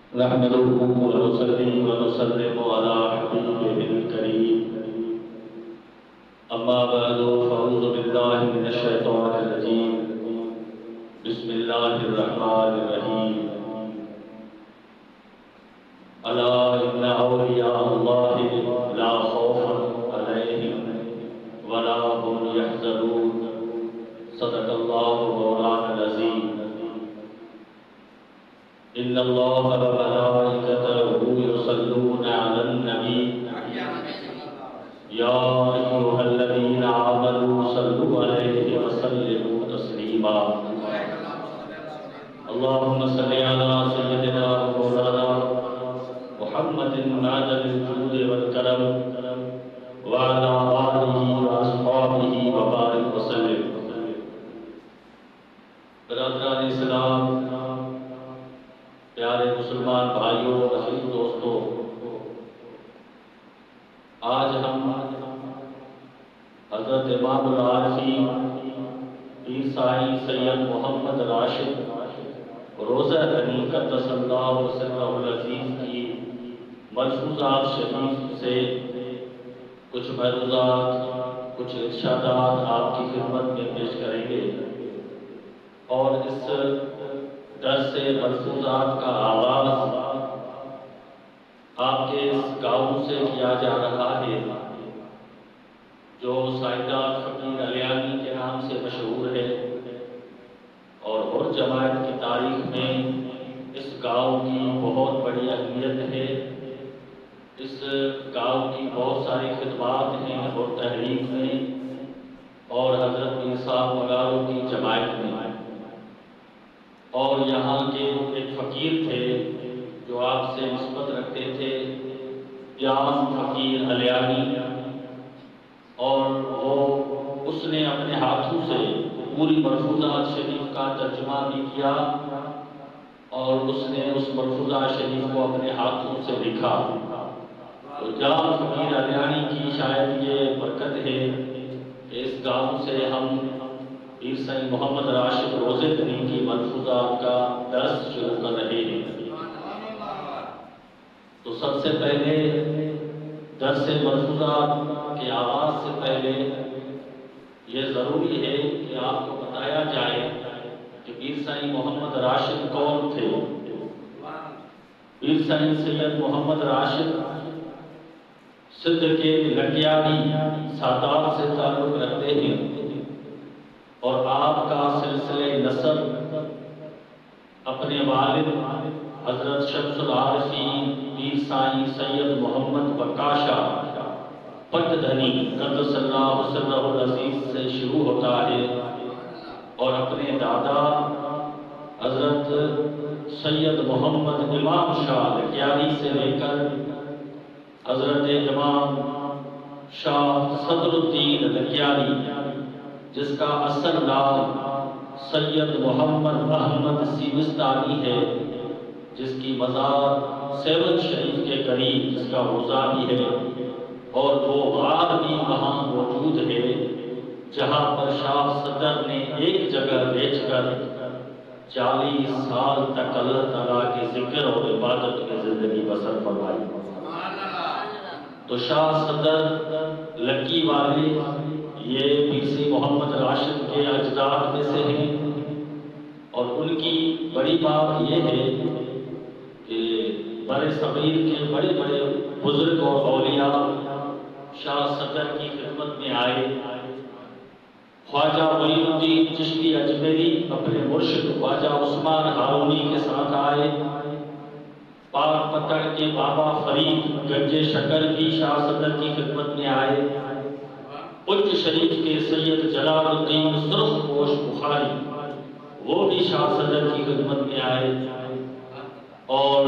نحمده ونصلي ونسلم على حبيبه الكريم أما بعد فأعوذ بالله من الشيطان الرجيم بسم الله الرحمن الرحيم ألا إن أولياء الله لا خوف عليهم ولا هم يحزنون صدق الله مولانا العظيم إن الله وملائكته يصلون على النبي يا أيها الذين آمنوا صلوا عليه وسلموا تسليما اللهم صل على سيدنا مولانا محمد معدن الجود والكرم وعلى آله وأصحابه وبارك وسلم. برادران اسلام، پیارے مسلمان بھائیوں، عزیز دوستوں، آج ہم حضرت امام العارفین پیر سائی سید محمد راشد روضہ غنی قدس اللہ سرہ العزیز کی ملفوظات شریف سے کچھ ملفوظات، کچھ ارشادات آپ کی خدمت میں پیش کریں گے، اور اس درس ملفوظات کا آغاز آپ کے اس گاؤں سے کیا جا رہا ہے جو سائیدار فقیر علیانی کے نام سے مشہور ہے، اور ہر جماعت کی تاریخ میں اس گاؤں کی بہت بڑی اہمیت ہے. اس گاؤں کی بہت ساری خدمات ہیں اور تحریک میں اور حضرت میر صاحب مغاروں کی جماعت میں. اور یہاں کے ایک فقیر تھے جو آپ سے نسبت رکھتے تھے، جان فقیر علیانی، اور اس نے اپنے ہاتھوں سے پوری ملفوظات شریف کا ترجمہ بھی کیا، اور اس نے اس ملفوظات شریف کو اپنے ہاتھوں سے لکھا. تو جان فقیر علیانی کی شاید یہ برکت ہے کہ اس گاؤں سے ہم پیر سائی محمد راشد روضہ غنی کی ملفوظات کا درس شروع کر رہے ہیں. تو سب سے پہلے درس ملفوظات کے آغاز سے پہلے یہ ضروری ہے کہ آپ کو بتایا جائے کہ پیر سائی محمد راشد کون تھے. پیر سائی سید محمد راشد سندھ کے لنگیاری سادات سے تعلق رکھتے ہیں، اور آپ کا سلسلہ نسب اپنے والد حضرت شمس العارفین پیر سائی سید محمد بکاشا پٹ دھنی قدس اللہ سرہ العزیز سے شروع ہوتا ہے، اور اپنے دادا حضرت سید محمد امام شاہ لکیاری سے لے کر حضرت امام شاہ صدر الدین لکیاری، جس کا اصل نام سید محمد احمد سیوستانی ہے، جس کی مزار سیون شریف کے قریب جس کا روضہ بھی ہے، اور وہ غار بھی وہاں موجود ہے جہاں پر شاہ صدر نے ایک جگہ بیچ کر 40 سال تک اللہ تعالیٰ کے ذکر اور عبادت میں زندگی بسر فرمائی. تو شاہ صدر لکی والے یہ پیر سائی محمد راشد کے اجداد میں سے ہیں، اور ان کی بڑی بات یہ ہے کہ برے صغیر کے بڑے بڑے بزرگ اور اولیاء شاہ صدر کی خدمت میں آئے. خواجہ معین الدین چشتی اجمیری اپنے مرشد خواجہ عثمان ہارونی کے ساتھ آئے. پاک پتڑ کے بابا فرید گنج شکر بھی شاہ صدر کی خدمت میں آئے. اچ شریف کے سید جلال الدین سرخ پوش بخاری وہ بھی شاہ صدر کی خدمت میں آئے. اور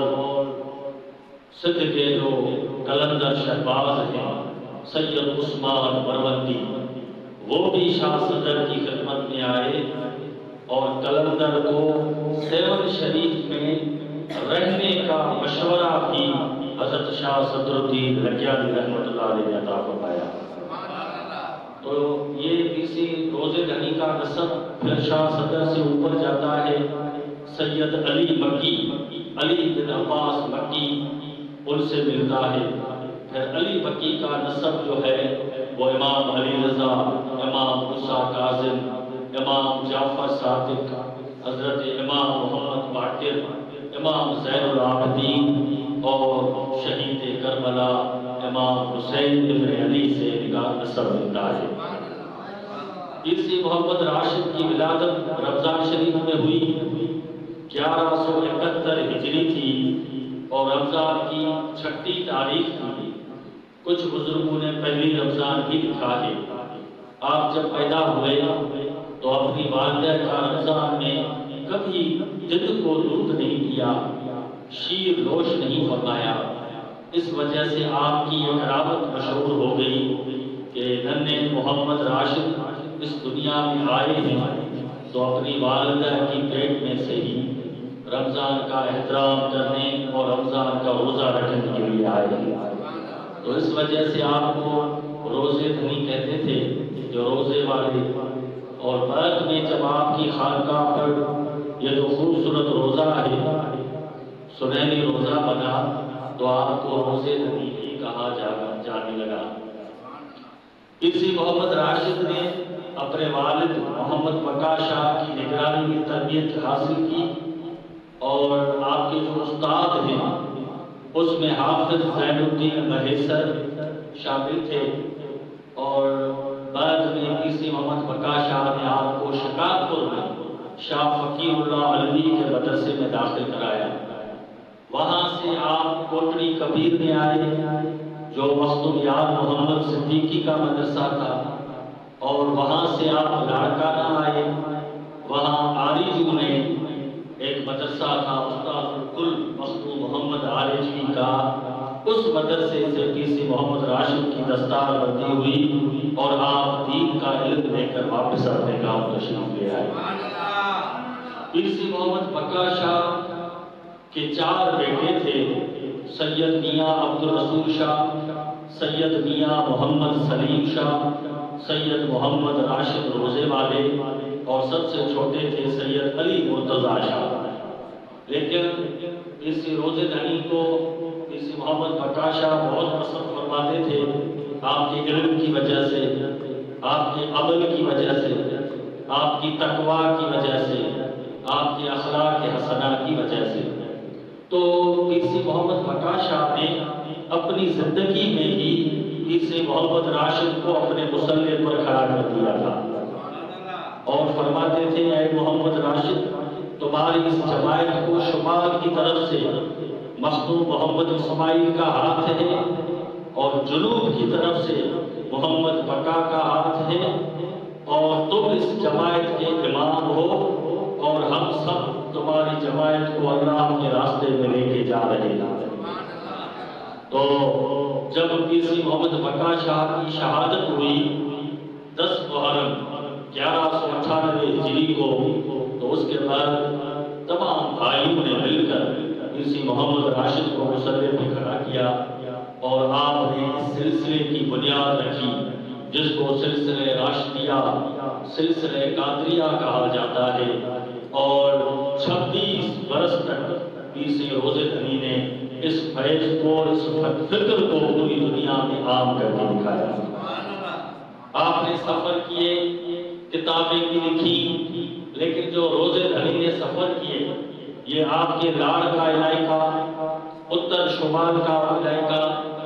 سندھ کے جو قلندر شہباز ہیں سید عثمان مروندی، وہ بھی شاہ صدر کی خدمت میں آئے، اور قلندر کو سیون شریف میں رہنے کا مشورہ بھی حضرت شاہ صدر الدین لکیانی رحمۃ اللہ علیہ نے عطا فرمایا. تو یہ کسی روضہ غنی کا نسب پھر شاہ صدر سے اوپر جاتا ہے. سید علی مکی علی بن عباس مکی ان سے ملتا ہے۔ پھر علی مکی کا نسب جو ہے وہ امام علی رضا، امام موسیٰ کاظم، امام جعفر صادق، حضرت امام محمد باقر، امام زین العابدین اور شہید کربلا امام حسین بن علی سے نسب ملتا ہے۔ اسی محمد راشد کی ولادت رمضان شریف میں ہوئی، 1171 ہجری تھی اور رمضان کی 6 تاریخ تھی۔ کچھ بزرگوں نے پہلی رمضان بھی لکھا ہے۔ آپ جب پیدا ہوئے تو اپنی والدہ کا رمضان میں کبھی دل کو دودھ نہیں دیا، شیر نوش نہیں فرمایا۔ اس وجہ سے آپ کی یہ کراوت مشہور ہو گئی کہ ننھے محمد راشد اس دنیا میں آئے ہیں تو اپنی والدہ کی پیٹ میں سے ہی رمضان کا احترام کرنے اور رمضان کا روزہ رکھنے کے لیے آئے ہیں۔ تو اس وجہ سے آپ کو روزے دھنی کہتے تھے، جو روزے والے۔ اور بعد میں جب آپ کی خانقاہ پر یہ جو خوبصورت روزہ ہے، سنہری روزہ بنا، تو آپ کو روزے دھنی بھی کہا جانے لگا۔ اسی محمد راشد نے اپنے والد محمد بقا شاہ کی نگرانی میں تربیت حاصل کی، اور آپ کے جو استاد ہیں اس میں حافظ زین الدین مہیسر شامل تھے، اور بعد میں اسی محمد بقا شاہ نے آپ کو شکارپور میں شاہ فقیر اللہ علوی کے مدرسے میں داخل کرایا۔ وہاں سے آپ کوٹڑی کبیر میں آئے جو مخدوم یار محمد صدیقی کا مدرسہ تھا، اور وہاں سے آپ لاڑکانہ آئے۔ وہاں آریجو میں ایک مدرسہ تھا استاد الکل مخدوم محمد آریجوی کا، اس مدرسے سے کسی محمد راشد کی دستار بندی ہوئی اور آپ دین کا علم لے کر واپس اپنے گاؤں تشریف لے آئے۔ کسی محمد بقا شاہ کے 4 بیٹے تھے، سید میاں عبد الرسول شاہ، سید میاں محمد سلیم شاہ، سید محمد راشد روزے والے، اور سب سے چھوٹے تھے سید علی مرتضیٰ شاہ۔ لیکن اسی روزے دھنی کو اسی محمد بقا شاہ بہت پسند فرماتے تھے، آپ کے علم کی وجہ سے، آپ کے عمل کی وجہ سے، آپ کی تقویٰ کی وجہ سے، آپ کے اخلاق حسنہ کی وجہ سے۔ تو اسی محمد بقا شاہ نے اپنی زندگی میں ہی اسی محمد راشد کو اپنے مصلے پر کھڑا کر دیا تھا، اور فرماتے تھے اے محمد راشد، تمہاری اس جماعت کو شمال کی طرف سے مخدوم محمد اسماعیل کا ہاتھ ہے، اور جنوب کی طرف سے محمد بقا کا ہاتھ ہے، اور تم اس جماعت کے امام ہو، اور ہم سب تمہاری جماعت کو اللہ کے راستے میں لے کے جا رہے ہیں۔ تو جب اسی محمد بقا شاہ کی شہادت ہوئی 10 محرم 1198 ہجری کو، تو اس کے بعد تمام بھائیوں نے مل کر اسی محمد راشد کو مصلے پہ کھڑا کیا، اور آپ نے اس سلسلے کی بنیاد رکھی جس کو سلسلہ راشدیہ، سلسلہ قادریہ کہا جاتا ہے، اور 26 برس تک اسی روزے دھنی نے اس فیض کو، اس فکر کو پوری دنیا میں عام کر کے دکھایا۔ آپ نے سفر کیے، کتابیں بھی لکھی، لیکن جو روزے دھنی نے سفر کیے یہ آپ کے لاڑ کا علاقہ، اتر شمال کا علاقہ،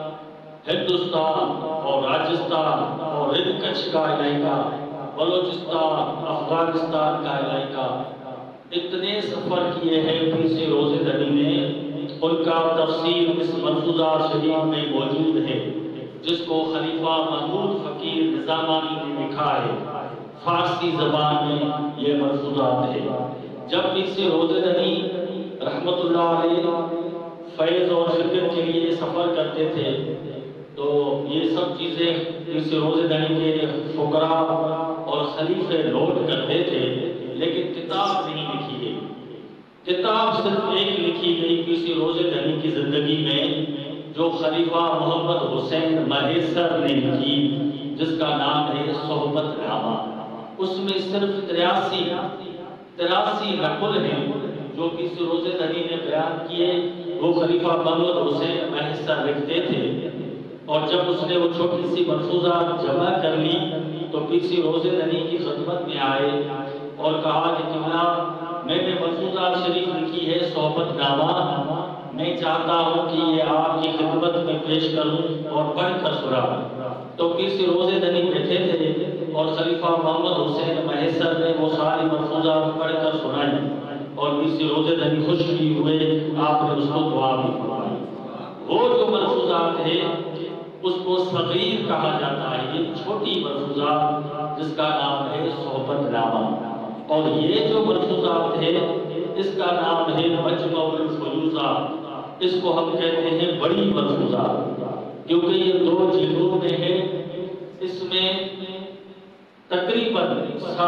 ہندوستان اور راجستھان اور ہند کچھ کا علاقہ، بلوچستان، افغانستان کا علاقہ، اتنے سفر کیے ہیں اسی روزے دھنی نے۔ ان کا تفصیل اس ملفوظہ شریف میں موجود ہے، جس کو خلیفہ محمود فقیر نظامانی نے لکھا ہے، فارسی زبان میں یہ ملفوظات ہے۔ جب اسی روزے دھنی رحمت اللہ علیہ فیض اور فکر کے لیے سفر کرتے تھے تو یہ سب چیزیں اسی روزے دھنی کے فقراء اور خلیفے نوٹ کرتے تھے، لیکن کتاب نہیں لکھی گئی۔ کتاب صرف ایک لکھی گئی کسی روزے دھنی کی زندگی میں، جو خلیفہ محمد حسین مہیسر نے لکھی، جس کا نام ہے صحبت نامہ۔ اس میں صرف 83 نقل ہیں، جو کسی روزے دنی نے بیان کیے وہ خلیفہ محمد حسین محسر لکھتے تھے، اور جب اس نے وہ چھوٹی سی ملفوظات جمع کر لی تو کسی روزے دنی کی خدمت میں آئے اور کہا کہ قبلہ میں نے ملفوظات شریف لکھی ہے صحبت نامہ، میں چاہتا ہوں کہ یہ آپ کی خدمت میں پیش کروں اور پڑھ کر سناؤں۔ تو کسی روزے دنی بیٹھے تھے اور خلیفہ محمد حسین محسر نے وہ ساری ملفوظات پڑھ کر سنائی، اور کسی روزے دنی خوش بھی ہوئے، آپ نے اس کو دعا بھی فرمائی۔ وہ جو ملفوظات ہے اس کو صغیر کہا جاتا ہے، یہ چھوٹی ملفوظات جس کا نام ہے صحبت نامہ، اور یہ جو ملفوظات ہے اس کا نام ہے مجمع الفیوضات، اس کو ہم کہتے ہیں بڑی ملفوظات، کیونکہ یہ 2 جلدوں میں ہے، اس میں تقریباً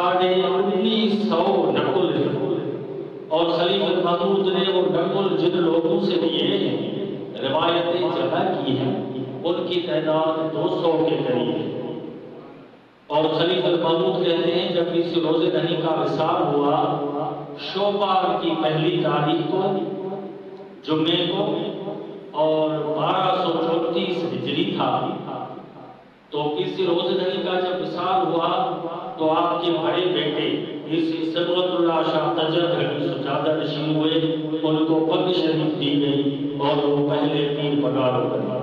1950 نقل ہے، اور خلیفہ محمود نے وہ نقل جن لوگوں سے لیے ہیں روایتیں جمع کی ہیں ان کی تعداد 200 کے قریب ہے۔ اور خلیفہ محمود کہتے ہیں جب کسی روزے دنی کا وصال ہوا شوبان کی 1 تاریخ کو جمعے کو، اور 1234 ہجری تھا، تو کسی روزے دنی کا جب وصال ہوا تو آپ کے بڑے بیٹے کسی صبغت اللہ شاہ تجرد حقی سجادہ نشین ہوئے، ان کو پگ شریف دی گئی اور وہ پہلے پیر پگاڑوں بنے۔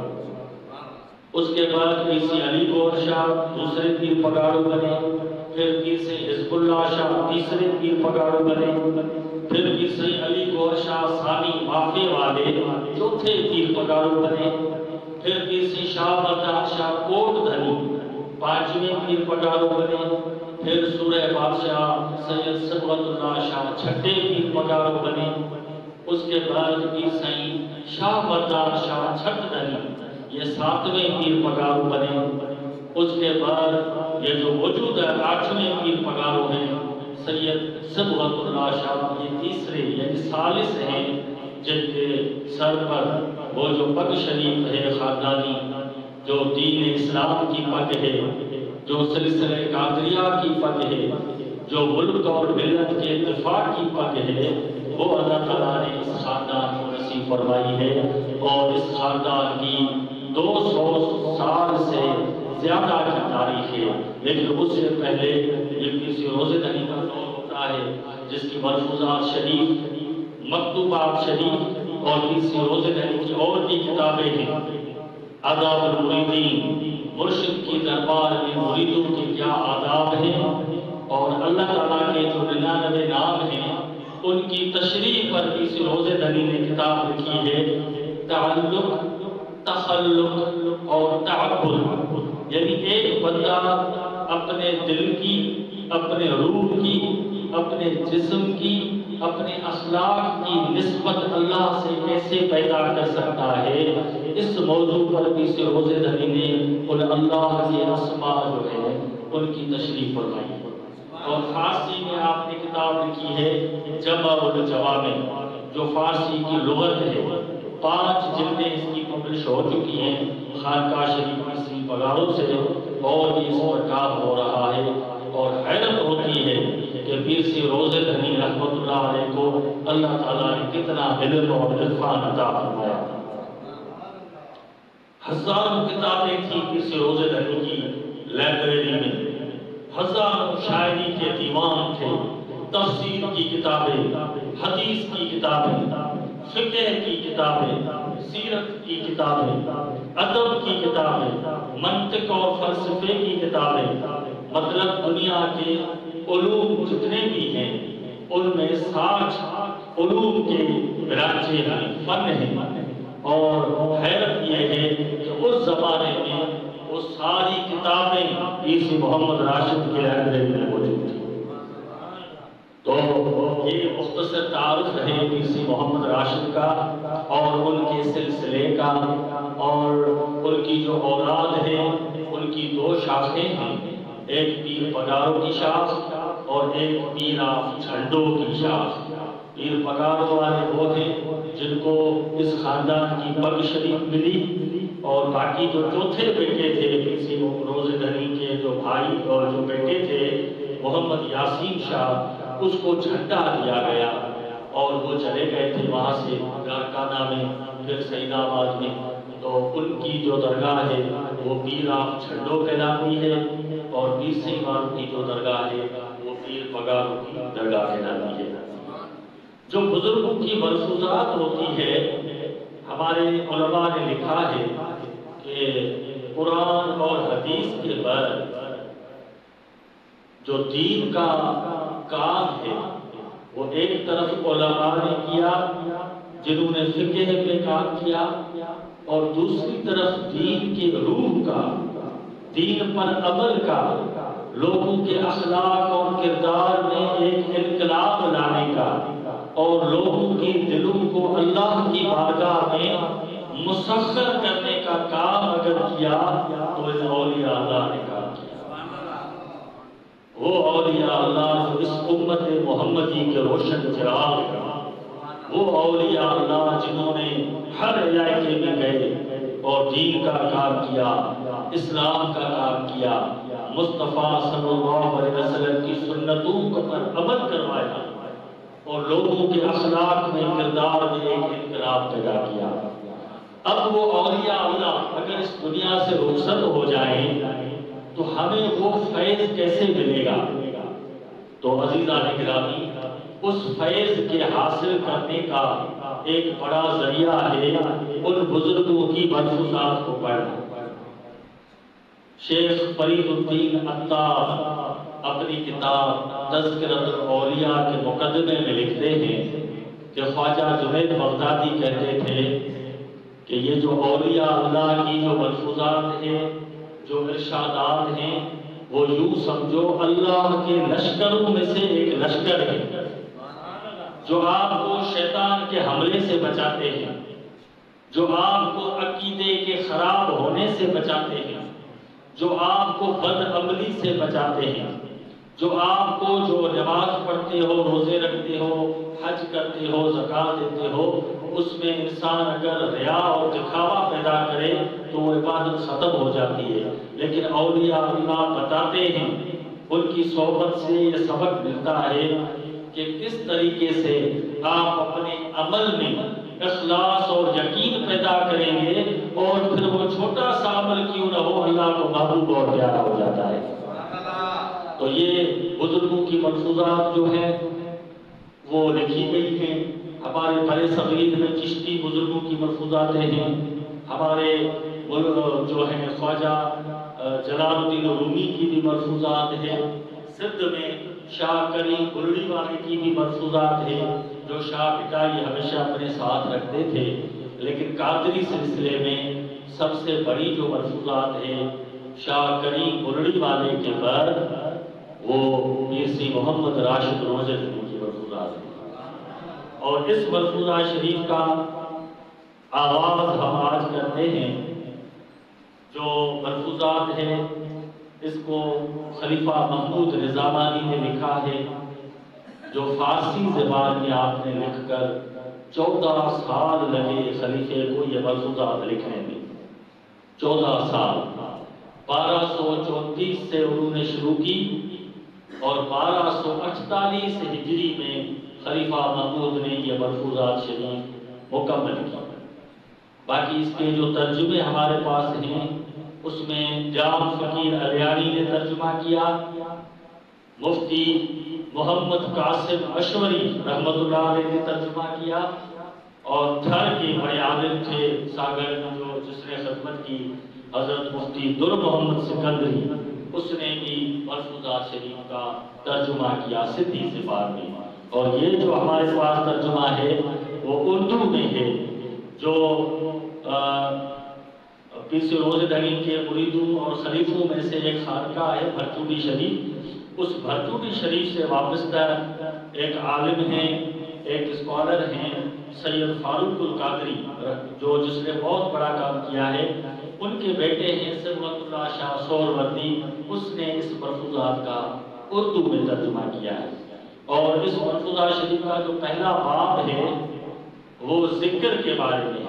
اس کے بعد کسی علی گور شاہ دوسرے پیر پگاڑوں بنے، پھر کسی حزب اللہ شاہ تیسرے پیر پگاڑوں بنے، پھر کسی علی گور شاہ ثانی مافے والے چوتھے پیر پگاڑوں بنے، پھر کسی شاہ مردان شاہ کوٹ دھنی 5ویں پیر پگاڑوں بنے، پھر سورہ بادشاہ سید صبغت اللہ شاہ 6ٹھے پیر پگاڑوں بنے، اس کے بعد کسی شاہ مردان شاہ چھٹ دھنی یہ 7ویں پیر پگاڑوں بنے، اس کے بعد یہ جو موجود ہے 8ویں پیر پگاڑوں ہیں سید صبغت اللہ شاہ، یہ تیسرے یعنی ثالث ہیں جن کے سر پر وہ جو پگ شریف ہے خاندانی، جو دین اسلام کی پگ ہے، جو سلسلہ قادریہ کی پگ ہے، جو ملک اور ملت کے اتفاق کی پگ ہے، وہ اللہ تعالیٰ نے اس خاندان کو نصیب فرمائی ہے، اور اس خاندان کی 200 سال سے زیادہ کی تاریخ ہے، لیکن اس سے پہلے یہ کسی روزے دنی کا دور ہوتا ہے جس کی ملفوظات شریف، مکتوبات شریف اور کسی روزے دنی کی اور بھی کتابیں ہیں۔ آداب المریدین، مرشد کی دربار میں مریدوں کے کیا آداب ہیں، اور اللہ تعالیٰ کے جو 99 نام ہیں ان کی تشریح پر کسی روزے دنی نے کتاب لکھی ہے، تعلق، تخلق اور تعبد، یعنی ایک بندہ اپنے دل کی، اپنے روح کی، اپنے جسم کی، اپنے اخلاق کی نسبت اللہ سے کیسے پیدا کر سکتا ہے، اس موضوع پر کسی روزے دنی نے ان اللہ کے اسماء جو ہے ان کی تشریح فرمائی، اور فارسی میں آپ نے کتاب لکھی ہے جمع الجوامع، جو فارسی کی لغت ہے، 5 جلدیں اس کی پبلش ہو چکی ہیں خانقاہ شریف کی پگاڑوں سے، اور بھی اس پر کام ہو رہا ہے، اور حیرت ہوتی ہے کہ پیر سی روزے دنی رحمت اللہ علیہ کو اللہ تعالیٰ نے کتنا علم اور عرفان عطا فرمایا۔ ہزاروں کتابیں تھیں پیر سی روزے دنی کی لائبریری میں، ہزاروں شاعری کے دیوان تھے، تفسیر کی کتابیں، حدیث کی کتابیں، فقہ کی کتابیں، سیرت کی کتابیں، ادب کی کتابیں، منطق اور فلسفے کی کتابیں، مطلب دنیا کے علوم جتنے بھی ہیں ان میں 60 علوم کے برانچے ہیں، فن ہیں، اور حیرت یہ ہے کہ اس زمانے میں وہ ساری کتابیں پیسی محمد راشد کے لائبریری میں موجود تھیں۔ تو یہ مختصر تعارف ہے پیسی محمد راشد کا اور ان کے سلسلے کا، اور ان کی جو اولاد ہے ان کی 2 شاخیں ہیں، ایک پیر پگاڑوں کی شاخ اور ایک پیر جھنڈوں کی شاخ۔ پیر پگاڑوں والے وہ ہیں جن کو اس خاندان کی پگ شریف ملی، اور باقی جو چوتھے بیٹے تھے پیسی روزے دنی کے جو بھائی اور جو بیٹے تھے محمد یاسین شاہ، اس کو جھنڈا دیا گیا، اور وہ چلے گئے تھے وہاں سے کارخانہ میں، پھر سعید آباد میں، تو ان کی جو درگاہ ہے وہ پیر آپ چھنڈو کہلاتی ہے، اور پیر سنگھ والوں کی جو درگاہ ہے وہ پیر پگاروں کی درگاہ کہلاتی ہے۔ جو بزرگوں کی ملفوظات ہوتی ہے، ہمارے علماء نے لکھا ہے کہ قرآن اور حدیث کے بعد جو دین کا کام ہے وہ ایک طرف علماء نے کیا جنہوں نے فقہ پہ کام کیا، اور دوسری طرف دین کی روح کا، دین پر عمل کا، لوگوں کے اخلاق اور کردار میں ایک انقلاب لانے کا، اور لوگوں کے دلوں کو اللہ کی بارگاہ میں مسخر کرنے کا کام اگر کیا تو اس اولیاء اللہ نے کام کیا۔ وہ اولیاء اللہ جو اس امت محمدی کے روشن چراغ، وہ اولیاء اللہ جنہوں نے ہر علاقے میں گئے اور دین کا کام کیا، اسلام کا کام کیا، مصطفیٰ صلی اللہ علیہ وسلم کی سنتوں پر عمل کروایا، اور لوگوں کے اخلاق میں، کردار میں ایک انقلاب پیدا کیا۔ اب وہ اولیاء اللہ اگر اس دنیا سے رخصت ہو جائیں تو ہمیں وہ فیض کیسے ملے گا؟ تو عزیزان گرامی، اس فیض کے حاصل کرنے کا ایک بڑا ذریعہ ہے ان بزرگوں کی ملفوظات کو پڑھنا۔ شیخ فرید الدین عطار اپنی کتاب تذکرۃ الاولیاء کے مقدمے میں لکھتے ہیں کہ خواجہ جنید بغدادی کہتے تھے کہ یہ جو اولیاء اللہ کی جو ملفوظات ہیں، جو ارشادات ہیں، وہ یوں سمجھو اللہ کے لشکروں میں سے ایک لشکر ہے جو آپ کو شیطان کے حملے سے بچاتے ہیں، جو آپ کو عقیدے کے خراب ہونے سے بچاتے ہیں، جو آپ کو بد عملی سے بچاتے ہیں، جو آپ کو جو نماز پڑھتے ہو، روزے رکھتے ہو، حج کرتے ہو، زکوٰۃ دیتے ہو، اس میں انسان اگر ریا اور دکھاوا پیدا کرے تو وہ عبادت ختم ہو جاتی ہے، لیکن اولیاء اللہ بتاتے ہیں، ان کی صحبت سے یہ سبق ملتا ہے کہ کس طریقے سے آپ اپنے عمل میں اخلاص اور یقین پیدا کریں گے، اور پھر وہ چھوٹا سا عمل کیوں نہ ہو اللہ کو محبوب اور پیارا ہو جاتا ہے۔ تو یہ بزرگوں کی ملفوظات جو ہیں وہ لکھی گئی ہیں۔ ہمارے بڑے صغیر میں چشتی بزرگوں کی ملفوظاتیں ہیں، ہمارے جو ہیں خواجہ جلال الدین رومی کی بھی ملفوظات ہیں، سندھ میں شاہ کریم گلڑی والے کی بھی ملفوظات ہیں جو شاہ پٹائی ہمیشہ اپنے ساتھ رکھتے تھے، لیکن قادری سلسلے میں سب سے بڑی جو ملفوظات ہیں شاہ کریم گلڑی والے کے بعد وہ پیر سی محمد راشد روزل کی ملفوظات ہیں۔ اور اس ملفوظہ شریف کا آغاز ہم آج کرتے ہیں۔ جو ملفوظات ہیں اس کو خلیفہ محمود نظامانی نے لکھا ہے، جو فارسی زبان میں آپ نے لکھ کر 14 سال لگے خلیفے کو یہ ملفوظات لکھنے میں، 14 سال، 1234 سے انہوں نے شروع کی اور 1248 ہجری میں خلیفہ محمود نے یہ ملفوظات شریف مکمل کی۔ باقی اس کے جو ترجمے ہمارے پاس ہیں اس میں جام فقیر علیانی نے ترجمہ کیا، مفتی محمد قاسم اشوری رحمۃ اللہ علیہ نے ترجمہ کیا، اور تھر کے بڑے عالم تھے ساگر جو جس نے خدمت کی حضرت مفتی در محمد سکندری، اس نے بھی ملفوظات شریف کا ترجمہ کیا سندھی زبان میں۔ اور یہ جو ہمارے پاس ترجمہ ہے وہ اردو میں ہے، جو پیر سی روز دھنی کے مریدوں اور خلیفوں میں سے ایک خانقاہ ہے بھرچوٹی شریف، اس بھرچوٹی شریف سے وابستہ ایک عالم ہیں، ایک اسکالر ہیں سید فاروق القادری، جو جس نے بہت بڑا کام کیا ہے، ان کے بیٹے ہیں صبغت اللہ شاہ سہروردی، اس نے اس ملفوظات کا اردو میں ترجمہ کیا ہے۔ اور اس ملفوظہ شریف کا جو پہلا باب ہے وہ ذکر کے بارے میں ہے۔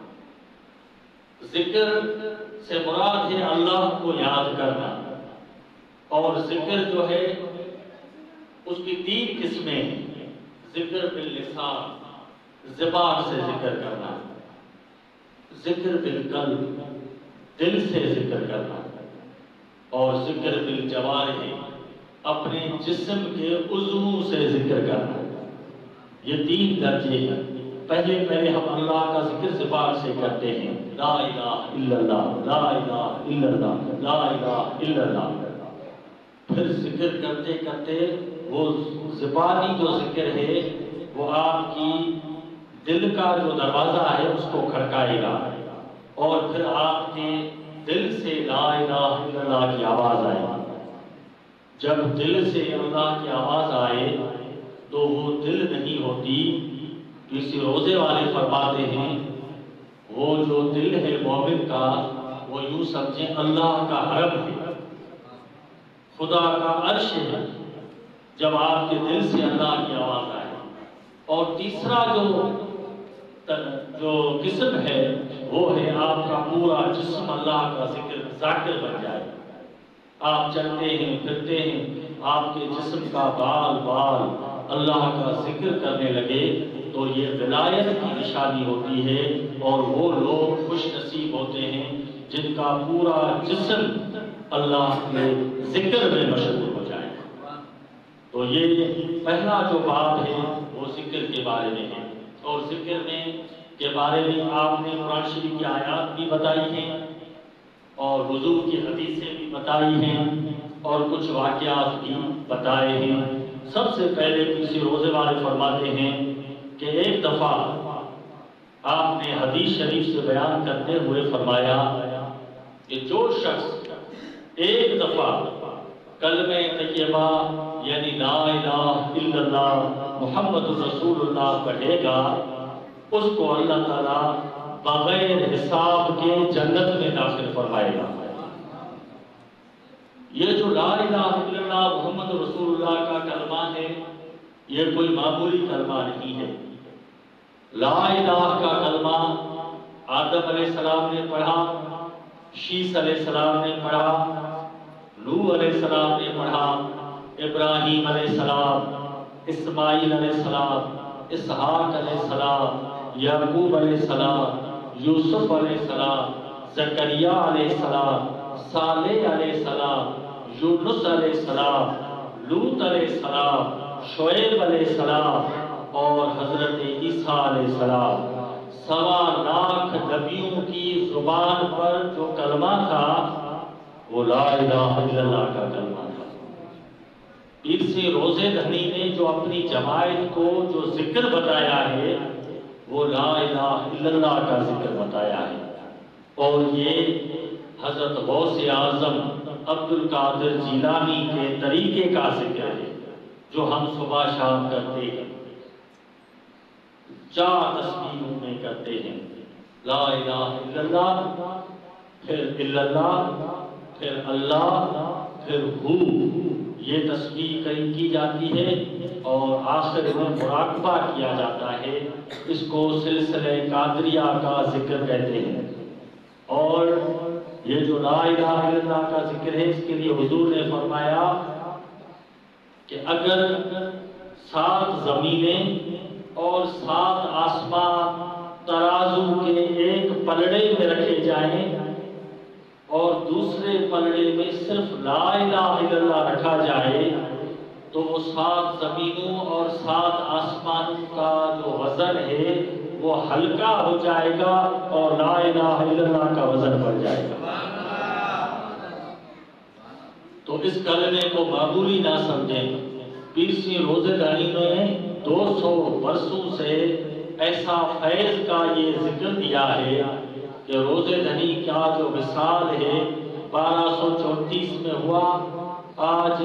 ذکر سے مراد ہے اللہ کو یاد کرنا، اور ذکر جو ہے اس کی 3 قسمیں ہیں۔ ذکر باللسان، زبان سے ذکر کرنا، ذکر بالقلب، دل سے ذکر کرنا، اور ذکر بالجوارح، اپنے جسم کے عضو سے ذکر کرنا۔ یہ 3 درجے ہیں۔ پہلے ہم اللہ کا ذکر زبان سے کرتے ہیں، لا الہ الا اللہ، لا الہ الا اللہ، لا الہ الا اللہ۔ پھر ذکر کرتے کرتے وہ زبانی جو ذکر ہے وہ آپ کی دل کا جو دروازہ ہے اس کو کھڑکائے گا، اور پھر آپ کے دل سے لا الہ الا اللہ کی آواز آئے گی۔ جب دل سے اللہ کی آواز آئے تو وہ دل نہیں ہوتی، کسی روزے والے فرماتے ہیں وہ جو دل ہے مومن کا، وہ یوں سمجھیں اللہ کا حرم ہے، خدا کا عرش ہے، جب آپ کے دل سے اللہ کی آواز آئے۔ اور تیسرا جو قسم ہے وہ ہے آپ کا پورا جسم اللہ کا ذاکر بن جائے۔ آپ چلتے ہیں پھرتے ہیں، آپ کے جسم کا بال اللہ کا ذکر کرنے لگے، تو یہ ولایت کی نشانی ہوتی ہے، اور وہ لوگ خوش نصیب ہوتے ہیں جن کا پورا جسم اللہ کے ذکر میں مشغول ہو جائے۔ تو یہ پہلا جو باب ہے وہ ذکر کے بارے میں ہے، اور ذکر کے بارے میں آپ نے قرآن شریف کی آیات بھی بتائی ہیں، اور حضور کی حدیثیں بھی بتائی ہیں، اور کچھ واقعات بھی بتائے ہیں۔ سب سے پہلے کسی روزے والے فرماتے ہیں کہ ایک دفعہ آپ نے حدیث شریف سے بیان کرتے ہوئے فرمایا کہ جو شخص ایک دفعہ کلمہ طیبہ یعنی لا الہ الا اللہ محمد رسول اللہ پڑھے گا، اس کو اللہ تعالیٰ بغیر حساب کے جنت میں داخل فرمائے گا۔ یہ جو لا الہ الا اللہ محمد رسول اللہ کا کلمہ ہے، یہ کوئی معمولی کلمہ نہیں ہے۔ لا الہ کا کلمہ آدم علیہ السلام نے پڑھا، شیس علیہ السلام نے پڑھا، نوح علیہ السلام نے پڑھا، ابراہیم علیہ السلام، اسماعیل علیہ السلام، اسحاق علیہ السلام، یعقوب علیہ السلام، یوسف علیہ السلام، زکریا علیہ السلام، صالح علیہ السلام، یونس علیہ السلام، لوط علیہ السلام، شعیب علیہ السلام، اور حضرت عیسیٰ علیہ السلام۔ 1.25 لاکھ نبیوں کی زبان پر جو کلمہ تھا وہ لا الہ الا اللہ کا کلمہ تھا۔ اسی روزے دھنی نے جو اپنی جماعت کو جو ذکر بتایا ہے وہ لا الہ الا اللہ کا ذکر بتایا ہے، اور یہ حضرت غوث اعظم عبد القادر جیلانی کے طریقے کا ذکر ہے جو ہم صبح شام کرتے ہیں۔ 4 تسبیحوں میں کرتے ہیں، لا الہ الا اللہ، پھر الا اللہ، پھر اللہ، پھر ہو، یہ تسبیح کی جاتی ہے، اور آخر میں مراقبہ کیا جاتا ہے۔ اس کو سلسلہ قادریہ کا ذکر کہتے ہیں۔ اور یہ جو لا الہ الا اللہ کا ذکر ہے، اس کے لیے حضور نے فرمایا کہ اگر 7 زمینیں اور 7 آسمان ترازو کے ایک پلڑے میں رکھے جائیں اور دوسرے پلڑے میں صرف لا الہ الا اللہ رکھا جائے، تو وہ 7 زمینوں اور 7 آسمانوں کا جو وزن ہے وہ ہلکا ہو جائے گا، اور لا الہ الا اللہ کا وزن بڑھ جائے گا۔ تو اس کلمے کو معمولی نہ سمجھیں۔ پیرسی روزے دانی نے 200 برسوں سے ایسا فیض کا یہ ذکر دیا ہے کہ روزے دھنی کا جو وصال ہے 1234 میں ہوا، آج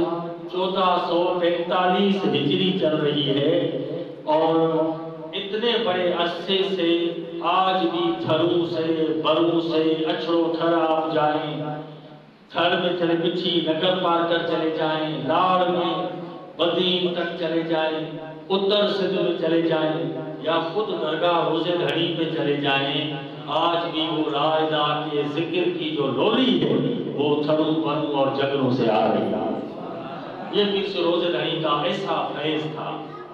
1445 ہجری چل رہی ہے، اور اتنے بڑے عرصے سے آج بھی تھروں سے بروں سے اچھڑو تھر آپ جائیں، تھر میں چلے پچھی نگر پار کر چلے جائیں، لاڑ میں بدین تک چلے جائیں، اتر سندھ میں چلے جائیں، یا خود درگاہ روزے دھنی پہ چلے جائیں، آج بھی وہ لا الہ کے ذکر کی جو لولی ہے وہ تھروں بروں اور جنگلوں سے آ رہی ہے۔ یہ بھی روزے دھنی کا ایسا فیض تھا۔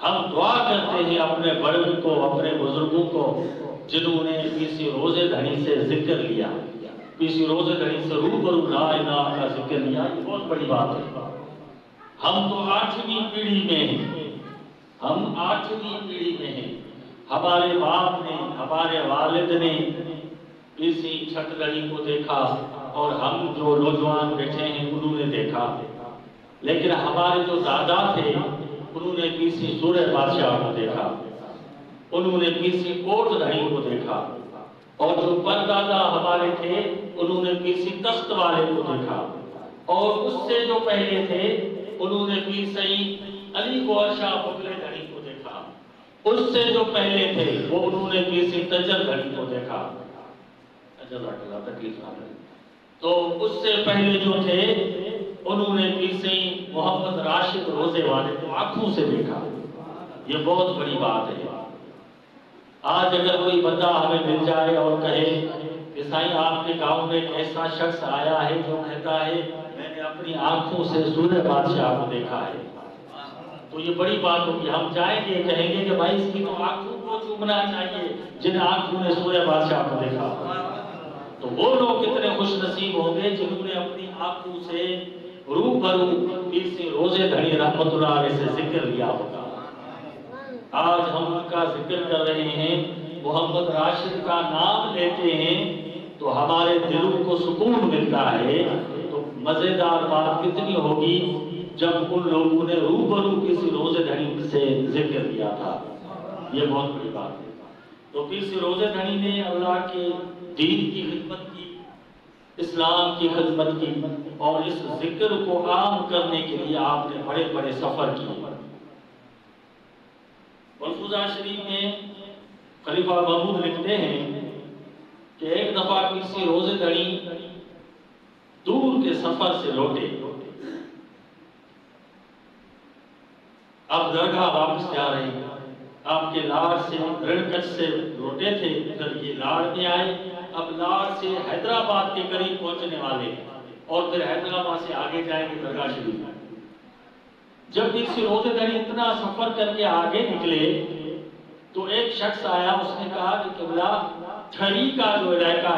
ہم دعا کرتے ہیں اپنے بڑوں کو، اپنے بزرگوں کو جنہوں نے کسی روزے دھنی سے ذکر لیا، کسی روزے دھنی سے روبرو لا الہ کا ذکر لیا، یہ بہت بڑی بات ہے۔ ہم تو 8ویں پیڑھی میں ہیں، ہم 8ویں پیڑھی میں ہیں۔ ہمارے باپ نے، ہمارے والد نے کسی چھٹ گھڑی کو دیکھا، اور ہم جو نوجوان بیٹھے ہیں انہوں نے دیکھا، لیکن ہمارے جو دادا تھے انہوں نے کسی سورہ بادشاہ کو دیکھا، انہوں نے کسی کوٹ دھڑی کو دیکھا، اور جو پردادا ہمارے تھے انہوں نے کسی تخت والے کو دیکھا، اور اس سے جو پہلے تھے انہوں نے کسی علی گوھر شاہ بغلے دھڑی کو دیکھا، اس سے جو پہلے تھے وہ انہوں نے کسی تجر دھڑی کو دیکھا، تکلیف نہ کریں، تو اس سے پہلے جو تھے انہوں نے کسی محمد راشد روزے والے کو آنکھوں سے دیکھا۔ یہ بہت بڑی بات ہے۔ آج اگر کوئی بندہ ہمیں مل جائے اور کہے کہ سائیں آپ کے گاؤں میں ایک ایسا شخص آیا ہے جو کہتا ہے میں نے اپنی آنکھوں سے سورہ بادشاہ کو دیکھا ہے، تو یہ بڑی بات ہوگی۔ ہم جائیں گے، کہیں گے کہ بھائی اس کی تو آنکھوں کو چومنا چاہیے جن آنکھوں نے سورہ بادشاہ کو دیکھا۔ تو وہ لوگ کتنے خوش نصیب ہوں گے جنہوں نے اپنی آنکھوں سے روبرو کسی روزے دھنی رحمت اللہ علیہ سے ذکر لیا ہوگا۔ آج ہم ان کا ذکر کر رہے ہیں، محمد راشد کا نام لیتے ہیں تو ہمارے دلوں کو سکون ملتا ہے۔ تو مزیدار بات کتنی ہوگی جب ان لوگوں نے روبرو کسی روزے دھنی سے ذکر لیا تھا۔ یہ بہت بڑی بات ہے۔ تو کسی روزے دھنی نے اللہ کے دین کی خدمت کی، اسلام کی خدمت کی، اور اس ذکر کو عام کرنے کے لیے آپ نے بڑے بڑے سفر کیے۔ ملفوظہ شریف میں خلیفہ محمود لکھتے ہیں کہ ایک دفعہ کسی روزے دھنی دور کے سفر سے لوٹے، اب درگاہ واپس جا رہے ہیں، آپ کے لاڑ سے رڑکچ سے لوٹے تھے، پھر یہ لاڑ میں آئے، اب لاڑ سے حیدرآباد کے قریب پہنچنے والے، اور پھر حیدرآباد سے آگے جائیں گے درگاہ شریف۔ جب کسی روزے دھنی اتنا سفر کر کے آگے نکلے تو ایک شخص آیا، اس نے کہا کہ قبلہ تھری کا جو علاقہ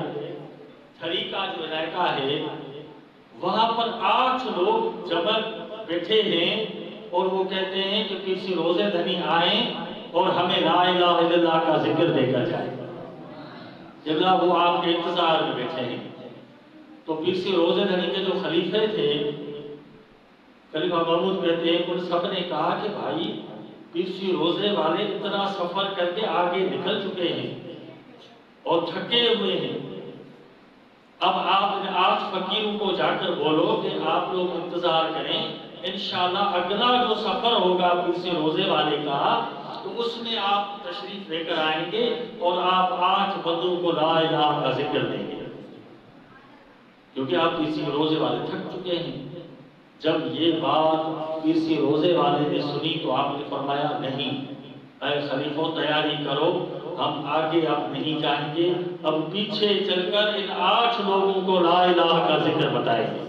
ہے وہاں پر 8 لوگ جمع بیٹھے ہیں، اور وہ کہتے ہیں کہ کسی روزے دھنی آئیں اور ہمیں لا الہ الا اللہ کا ذکر دے کر جائے۔ قبلہ وہ آپ کے انتظار میں بیٹھے ہیں۔ تو کسی روزے دھنی کے جو خلیفے تھے، خلیفہ محمود کہتے ہیں، ان سب نے کہا کہ بھائی کسی روزے والے اتنا سفر کر کے آگے نکل چکے ہیں اور تھکے ہوئے ہیں، اب آپ نے 8 فقیروں کو جا کر بولو کہ آپ لوگ انتظار کریں، انشاءاللہ اگلا جو سفر ہوگا کسی روزے والے کا تو اس میں آپ تشریف لے کر آئیں گے اور آپ 8 بندوں کو لا الہ کا ذکر دیں گے، کیونکہ آپ کسی روزے والے تھک چکے ہیں۔ جب یہ بات کسی روزے والے نے سنی تو آپ نے فرمایا نہیں، اے خلیفوں تیاری کرو، ہم آگے اب نہیں جائیں گے، اب پیچھے چل کر ان 8 لوگوں کو لا الہ کا ذکر بتائیں گے۔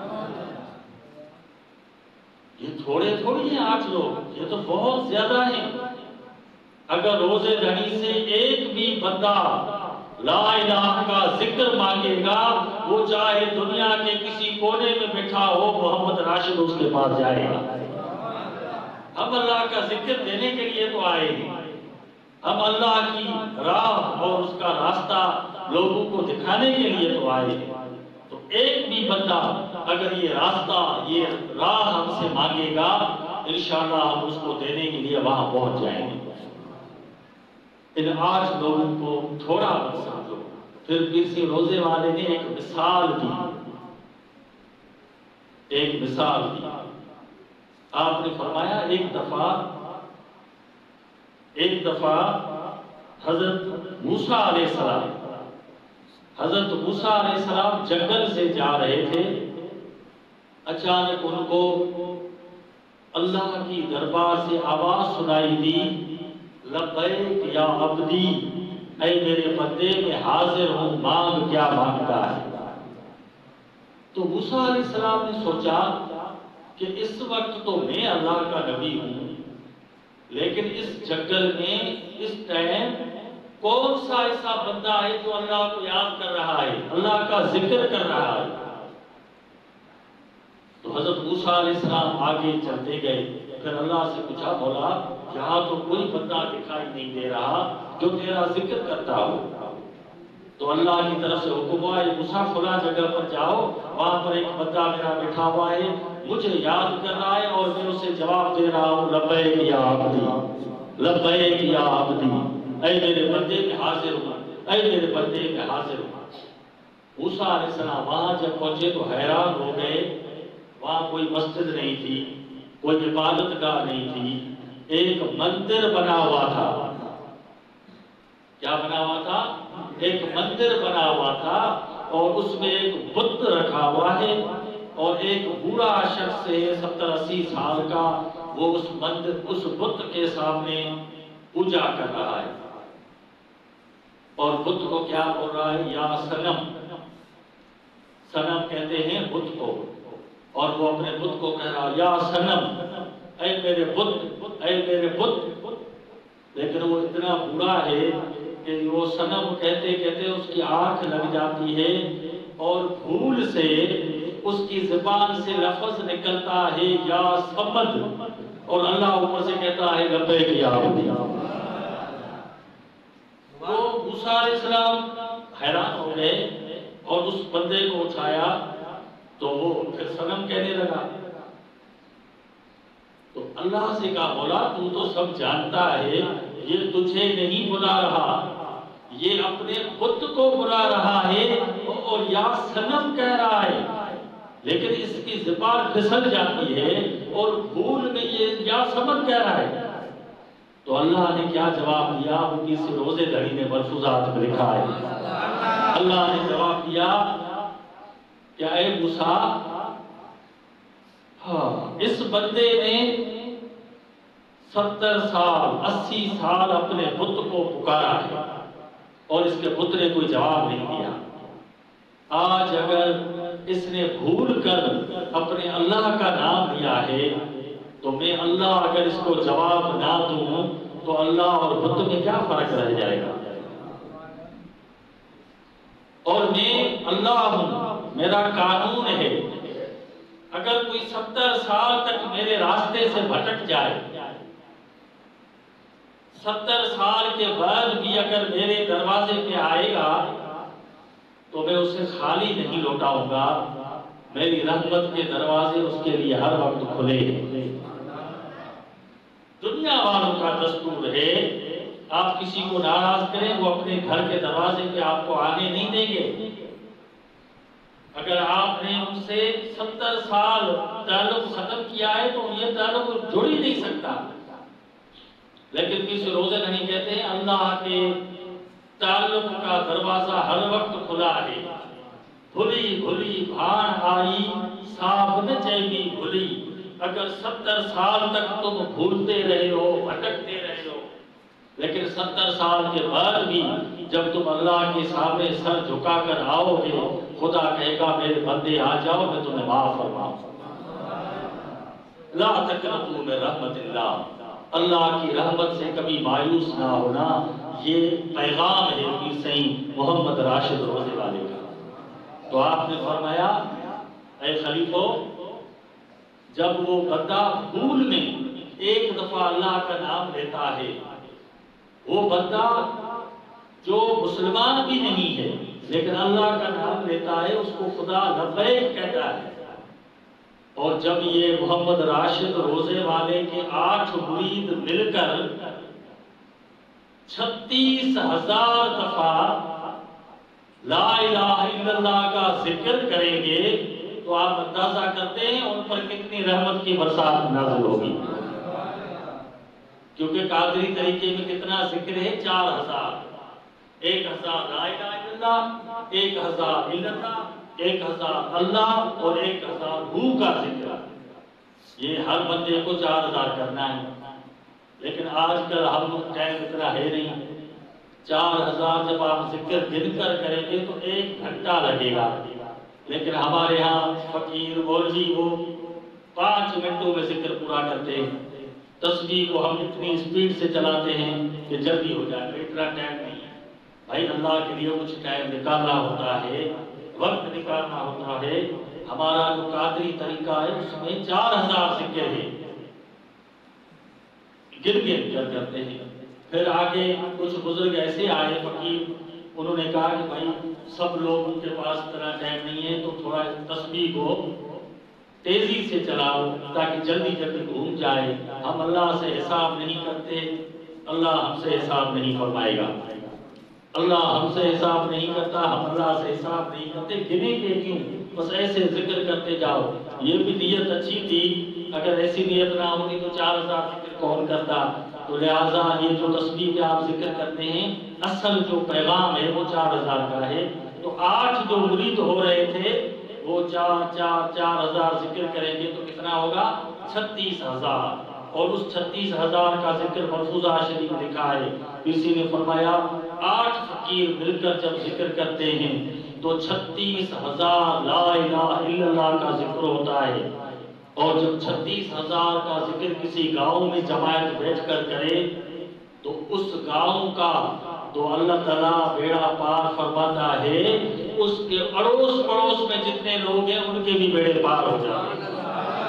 یہ تھوڑے تھوڑی ہیں 8 لوگ، یہ تو بہت زیادہ ہیں۔ اگر روزے دھنی سے ایک بھی بندہ لا الہ کا ذکر مانگے گا، وہ چاہے دنیا کے کسی کونے میں بیٹھا ہو، محمد راشد اس کے پاس جائے گا۔ ہم اللہ کا ذکر دینے کے لیے تو آئے ہیں، ہم اللہ کی راہ اور اس کا راستہ لوگوں کو دکھانے کے لیے تو آئے ہیں۔ تو ایک بھی بندہ اگر یہ راستہ، یہ راہ ہم سے مانگے گا، انشاءاللہ ہم اس کو دینے کے لیے وہاں پہنچ جائیں گے۔ ان 8 لوگوں کو تھوڑا مت سمجھو۔ پھر کسی روزے والے نے ایک مثال دی، آپ نے فرمایا ایک دفعہ حضرت موسیٰ علیہ السلام جنگل سے جا رہے تھے، اچانک ان کو اللہ کی دربار سے آواز سنائی دی، لبیک یا عبدی، اے میرے بندے میں حاضر ہوں، مانگ کیا مانگتا ہے۔ تو موسیٰ علیہ السلام نے سوچا کہ اس وقت تو میں اللہ کا نبی ہوں، لیکن اس جنگل میں اس ٹائم کون سا ایسا بندہ ہے جو اللہ کو یاد کر رہا ہے، اللہ کا ذکر کر رہا ہے؟ تو حضرت موسیٰ علیہ السلام آگے چلتے گئے، پھر اللہ سے پوچھا، مولا یہاں تو کوئی بندہ دکھائی نہیں دے رہا جو تیرا ذکر کرتا ہو۔ تو اللہ کی طرف سے حکم ہوا، موسیٰ فلاں جگہ پر جاؤ، وہاں پر ایک بندہ میرا بیٹھا ہوا ہے، مجھے یاد کر رہا ہے اور میں اسے جواب دے رہا ہوں، لبیک یا عبدی، لبیک یا عبدی، اے میرے بندے میں حاضر ہوں، اے میرے بندے میں حاضر ہوں۔ موسیٰ علیہ السلام وہاں جب پہنچے تو حیران ہو گئے، وہاں کوئی مسجد نہیں تھی، کوئی عبادت گاہ نہیں تھی، ایک مندر بنا ہوا تھا۔ کیا بنا ہوا تھا؟ ایک مندر بنا ہوا تھا، اور اس میں ایک بت رکھا ہوا ہے، اور ایک بوڑھا شخص ہے 70-80 سال کا، وہ اس بت کے سامنے پوجا کر رہا ہے، اور بت کو کیا بول رہا ہے؟ یا صنم۔ صنم کہتے ہیں بت کو، اور وہ اپنے بت کو کہہ رہا، یا صنم، اے میرے بت، اے میرے بت۔ لیکن وہ اتنا بوڑھا ہے کہ وہ صنم کہتے کہتے اس کی آنکھ لگ جاتی ہے، اور بھول سے اس کی زبان سے لفظ نکلتا ہے یا صمد، اور اللہ اوپر سے کہتا ہے لبیک یا عبدی۔ وہ موسیٰ علیہ السلام حیران ہو گئے، اور اس بندے کو اٹھایا تو وہ پھر صنم کہنے لگا۔ تو اللہ سے کہا، مولا تو تو سب جانتا ہے، یہ تجھے نہیں بلا رہا، یہ اپنے بت کو بلا رہا ہے، اور یا صنم کہہ رہا ہے، لیکن اس کی زبان پھسل جاتی ہے اور بھول میں یہ یا صمد کہہ رہا ہے۔ تو اللہ نے کیا جواب دیا؟ ان کی روزے دھڑی نے ملفوظات میں لکھا ہے، اللہ نے جواب دیا کہ اے موسیٰ، اس بندے نے 70 سال 80 سال اپنے بت کو پکارا ہے، اور اس کے بت نے کوئی جواب نہیں دیا۔ آج اگر اس نے بھول کر اپنے اللہ کا نام لیا ہے، تو میں اللہ اگر اس کو جواب نہ دوں تو اللہ اور بت میں کیا فرق رہ جائے گا؟ اور میں اللہ ہوں، میرا قانون ہے، اگر کوئی 70 سال تک میرے راستے سے بھٹک جائے، 70 سال کے بعد بھی اگر میرے دروازے پہ آئے گا تو میں اسے خالی نہیں لوٹاؤں گا، میری رحمت کے دروازے اس کے لیے ہر وقت کھلے ہیں۔ دنیا والوں کا دستور ہے، آپ کسی کو ناراض کریں وہ اپنے گھر کے دروازے پہ آپ کو آنے نہیں دیں گے۔ اگر آپ نے ان سے 70 سال تعلق ختم کیا ہے تو یہ تعلق جڑ ہی نہیں سکتا۔ لیکن کسی روزے نہیں کہتے ہیں اللہ کے تعلق کا دروازہ ہر وقت کھلا ہے، بھلی بھلی بھان آئی صاحب نہ چیگی بھلی۔ اگر 70 سال تک تم بھولتے رہے ہو، بھٹکتے رہے ہو، لیکن 70 سال کے بعد بھی جب تم اللہ کے سامنے سر جھکا کر آؤ گے، خدا کہے گا میرے بندے آ جاؤ، میں تمہیں معاف فرماؤں۔ لا تقنطوا من رحمت اللہ، اللہ کی رحمت سے کبھی مایوس نہ ہونا، یہ پیغام ہے پیر سید محمد راشد روزے والے کا۔ تو آپ نے فرمایا اے خلیفو، جب وہ بندہ بھول میں ایک دفعہ اللہ کا نام لیتا ہے، وہ بندہ جو مسلمان بھی نہیں ہے لیکن اللہ کا نام لیتا ہے، اس کو خدا لبیک کہتا ہے۔ اور جب یہ محمد راشد روزے والے کے 8 مرید مل کر 36,000 دفعہ لا الہ الا اللہ کا ذکر کریں گے تو آپ اندازہ کرتے ہیں ان پر کتنی رحمت کی برسات نازل ہوگی۔ کیونکہ قادری طریقے میں کتنا ذکر ہے؟ 4000، 1000 لا الہ الا اللہ، 1000 الا اللہ، 1000 اللہ، اور 1000 روح کا ذکر۔ یہ ہر بندے کو 4000 کرنا ہے، لیکن آج کل ہم لوگ ٹائم اتنا ہے نہیں۔ 4000 جب آپ ذکر گن کر کریں گے تو 1 گھنٹہ لگے گا، لیکن ہمارے ہاں فقیر مولوی وہ 5 منٹوں میں ذکر پورا کرتے ہیں۔ تسبیح کو ہم اتنی اسپیڈ سے چلاتے ہیں کہ جلدی ہو جائے، اتنا ٹائم نہیں ہے بھائی، اللہ کے لیے کچھ ٹائم نکالنا ہوتا ہے، وقت نکالنا ہوتا ہے۔ ہمارا جو قادری طریقہ ہے اس میں 4000 ذکر ہے، گر کر کرتے ہیں۔ پھر آگے کچھ بزرگ ایسے آئے فقیر، انہوں نے کہا کہ بھائی سب لوگوں کے پاس اتنا ٹائم نہیں ہے تو تھوڑا تسبیح کو تیزی سے چلاؤ تاکہ جلدی جلدی گھوم جائے۔ ہم اللہ سے حساب نہیں کرتے، اللہ ہم سے حساب نہیں فرمائے گا، اللہ ہم سے حساب نہیں کرتا، ہم اللہ سے حساب نہیں کرتے، گنے کے کیوں، بس ایسے ذکر کرتے جاؤ۔ یہ بھی نیت اچھی تھی، اگر ایسی نیت نہ ہوتی تو 4000 ذکر کون کرتا؟ تو لہٰذا یہ جو تسبیح کے آپ ذکر کرتے ہیں، اصل جو پیغام ہے وہ 4000 کا ہے۔ تو 8 جو مرید ہو رہے تھے وہ 4000 ذکر کریں گے تو کتنا ہوگا؟ 36000۔ اور اس 36000 کا ذکر ملفوظہ شریف لکھا ہے، کسی نے فرمایا 8 فقیر مل کر جب ذکر کرتے ہیں تو 36000 لا الہ الا اللہ کا ذکر ہوتا ہے۔ اور جب 36000 کا ذکر کسی گاؤں میں جماعت بیٹھ کر کرے تو اس گاؤں کا تو اللہ تعالیٰ بیڑا پار فرماتا ہے، اس کے اڑوس پڑوس میں جتنے لوگ ہیں ان کے بھی بیڑے پار ہو جاتے ہیں۔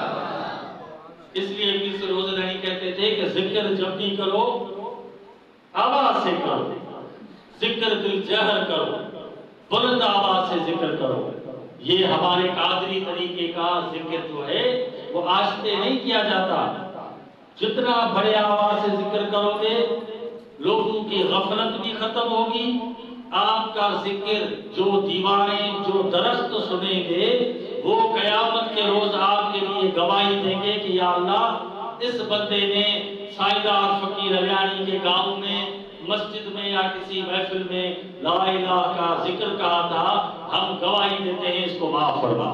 اس لیے پیر روزہ دہنی کہتے تھے کہ ذکر جب بھی کرو آواز سے کرو، ذکر دل جہر کرو، بلند آواز سے ذکر کرو۔ یہ ہمارے قادری طریقے کا ذکر جو ہے وہ آہستہ نہیں کیا جاتا، جتنا بڑے آواز سے ذکر کرو گے لوگوں کی غفلت بھی ختم ہوگی، آپ کا ذکر جو دیواریں جو درخت سنیں گے وہ قیامت کے روز آپ کے لیے گواہی دیں گے کہ یا اللہ اس بندے نے سائیدار فقیر علیانی کے گاؤں میں مسجد میں یا کسی محفل میں لا الہ کا ذکر کہا تھا، ہم گواہی دیتے ہیں اس کو معاف فرما۔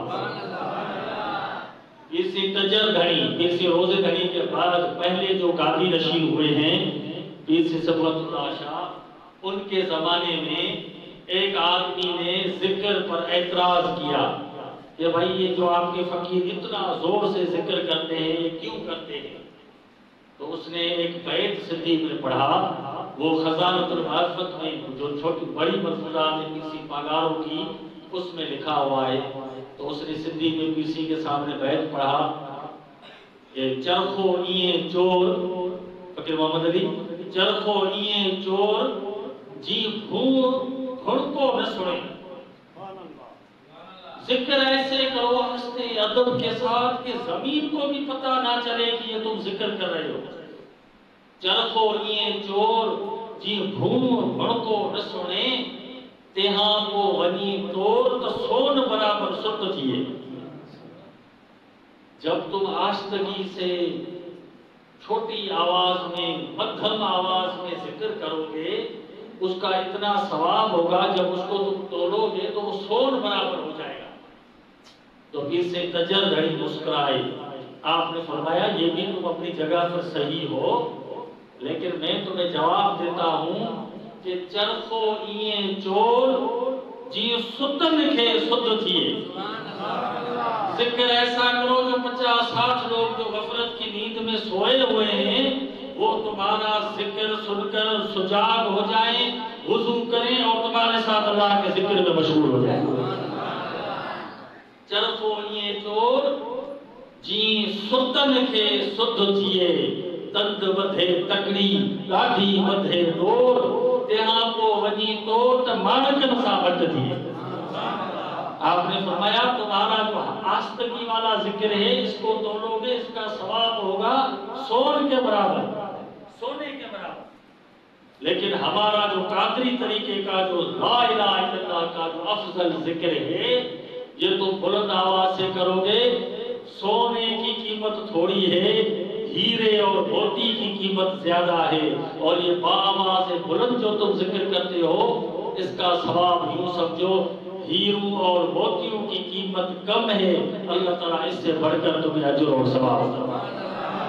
اسی تجر گھڑی، اسی روزے گھڑی کے بعد پہلے جو قاضی نشین ہوئے ہیں اسی صبغت اللہ شاہ، ان کے زمانے میں ایک آدمی نے ذکر پر اعتراض کیا کہ بھائی یہ جو آپ کے فقیر اتنا زور سے ذکر کرتے ہیں یہ کیوں کرتے ہیں؟ تو اس نے ایک بیت سندھی میں پڑھا، وہ خزانۃ المعرفت میں جو چھوٹی بڑی ملفوظات ہیں کسی پاگاروں کی اس میں لکھا ہوا ہے۔ تو اس نے سندھی میں کسی کے سامنے بیت پڑھا کہ چرخو این چور، فقیر محمد علی، چرخو این چور جی بھڑکو نہ سنے، ذکر ایسے کرو ہنستے ادب کے ساتھ کہ زمین کو بھی پتہ نہ چلے کہ یہ تم ذکر کر رہے ہو۔ چرخو این چور جی بھڑکو نہ سنے، تہاں کو غنی طور تو سون برابر ست تھیے۔ جب تم آہستگی سے چھوٹی آواز میں مدھم آواز میں ذکر کرو گے اس کا اتنا ثواب ہوگا، جب اس کو تم تولو گے تو وہ سون برابر ہو جائے گا۔ تو اس سے تجر گھڑی مسکرائے، آپ نے فرمایا یہ بھی تم اپنی جگہ پر صحیح ہو، لیکن میں تمہیں جواب دیتا ہوں کہ چرخو این چور جی ستن کے سد تھیے۔ ذکر ایسا کرو جو 50-60 لوگ جو غفلت کی نیند میں سوئے ہوئے ہیں وہ تمہارا ذکر سن کر سجاگ ہو جائیں، وضو کریں اور تمہارے ساتھ اللہ کے ذکر میں مشغول ہو جائیں۔ چرخو این چور جی ستن کے سد تھیے، تند بدھے تکڑی لاٹھی بدھے ڈور، تہاں کو ونی تو مانکن سا بٹ دیے۔ آپ نے فرمایا تمہارا جو آستگی والا ذکر ہے اس کو تولو گے اس کا ثواب ہوگا سون کے برابر، سونے کے برابر۔ لیکن ہمارا جو قادری طریقے کا جو لا الہ الا اللہ کا جو افضل ذکر ہے یہ تم بلند آواز سے کرو گے، سونے کی قیمت تھوڑی ہے، ہیرے اور موتی کی قیمت زیادہ ہے، اور یہ باآواز بلند جو تم ذکر کرتے ہو اس کا ثواب یوں سمجھو ہیروں اور موتیوں کی قیمت کم ہے، اللہ تعالیٰ اس سے بڑھ کر تمہیں اجر اور ثواب دیتا ہے۔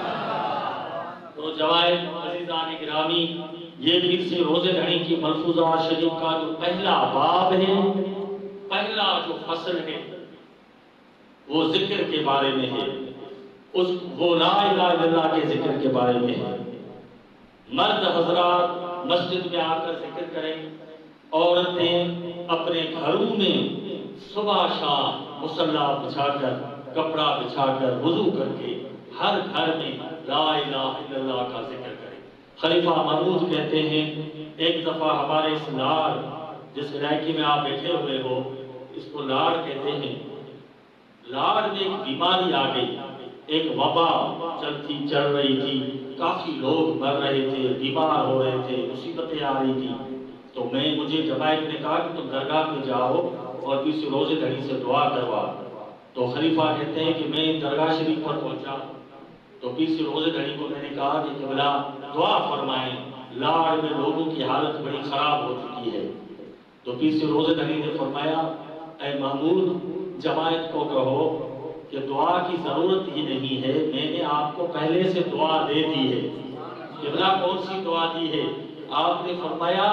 تو جوائز عزیزان گرامی، یہ بھی کسی روزے گھڑی کی ملفوظات شریف کا جو پہلا باب ہے، پہلا جو فصل ہے وہ ذکر کے بارے میں ہے۔ وہ لا الہ الا اللہ کے ذکر کے بارے میں ہے۔ مرد حضرات مسجد میں آ کر ذکر کریں، عورتیں اپنے گھروں میں صبح شام مصلی بچھا کر، کپڑا بچھا کر، وضو کر کے ہر گھر میں لا الہ الا اللہ کا ذکر کریں۔ خلیفہ محمود کہتے ہیں ایک دفعہ ہمارے اس لاڑ، جس علاقے میں آپ بیٹھے ہوئے ہو اس کو لاڑ کہتے ہیں، لاڑ میں ایک بیماری آ گئی، ایک وبا چل رہی تھی، کافی لوگ مر رہے تھے، بیمار ہو رہے تھے، مصیبتیں آ رہی تھی۔ تو مجھے جماعت نے کہا کہ تم درگاہ میں جاؤ اور کسی روزے دھڑی سے دعا کروا۔ تو خلیفہ کہتے ہیں کہ میں درگاہ شریف پر پہنچا تو کسی روزے دھڑی کو میں نے کہا کہ قبلہ دعا فرمائیں، لاڑ میں لوگوں کی حالت بڑی خراب ہو چکی ہے۔ تو کسی روزے دھڑی نے فرمایا اے محمود جماعت کو کہو کہ دعا کی ضرورت ہی نہیں ہے، میں نے آپ کو پہلے سے دعا دے دی ہے۔ قبلہ کون سی دعا دی ہے؟ آپ نے فرمایا